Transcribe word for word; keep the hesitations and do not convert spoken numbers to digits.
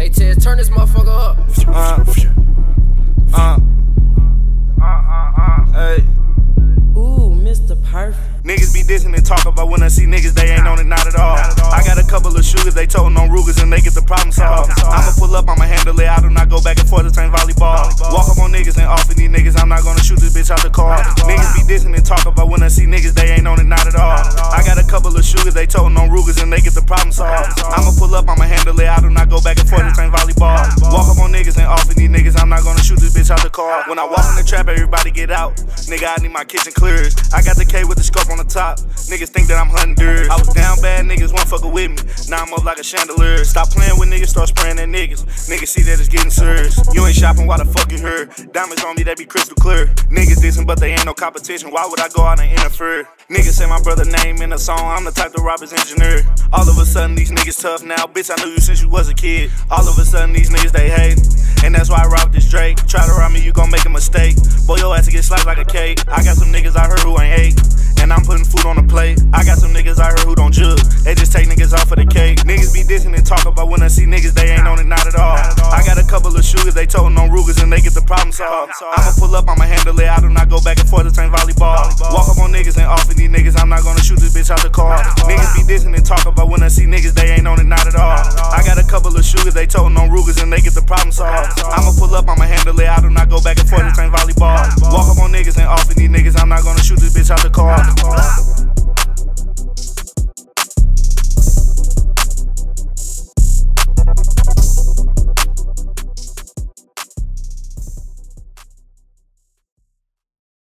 Hey Ted, turn this motherfucker up. Uh, uh, hey. Ooh, Mister Perfect. Niggas be dissing and talk about when I see niggas, they ain't on it, not at all. I got a couple of shooters, they toting on Rugers and they get the problem solved. I'ma pull up, I'ma handle it, I do not go back and forth the same volleyball. Walk up on niggas and off of these niggas, I'm not gonna shoot this bitch out the car. Niggas be dissing and talk about when I see niggas, they ain't on it, not at all. I got a couple of shooters, they toting on Rugers and they get the problem solved. I'ma pull up, I'ma handle it, I do not go back and forth the same volleyball. Walk up on niggas and off of these niggas, I'm not gonna shoot this bitch out the car. When I walk in the trap, everybody get out. Nigga, I need my kitchen clears. I got the K with the scope on the top. Niggas think that I'm hunting dirt. I was down bad, niggas won't fuckin' with me. Now I'm up like a chandelier. Stop playing with niggas, start spraying at niggas. Niggas see that it's getting serious. You ain't shopping, why the fuck you heard? Diamonds on me, they be crystal clear. Niggas dissing, but they ain't no competition. Why would I go out and interfere? Niggas say my brother name in a song. I'm the type to rob his engineer. All of a sudden, these niggas tough now. Bitch, I knew you since you was a kid. All of a sudden, these niggas, they hate. And that's why I robbed this Drake. Try to rob me, you gon' make a mistake. Boy, your ass to get sliced like a cake. I got some niggas I heard who ain't ate. And I'm putting food on the plate. I got some niggas I heard who don't judge. They just take niggas off of the cake. Niggas be dissing and talk about when I see niggas, they ain't on it, not at all. I got a couple of shooters, they toting on Rugers and they get the problem solved. I'ma pull up, I'ma handle it, I do not go back and forth the same volleyball. Walk up on niggas and off of these niggas, I'm not gonna shoot this bitch out the car. Niggas be dissing and talk about when I see niggas, they ain't on it, not at all. I got a couple of shooters, they toting on Rugers and they get the problem solved. I'ma pull up, I'ma handle it, I do not go back and forth the same volleyball. Walk up on niggas and off of these niggas, I'm not gonna shoot this bitch out the car.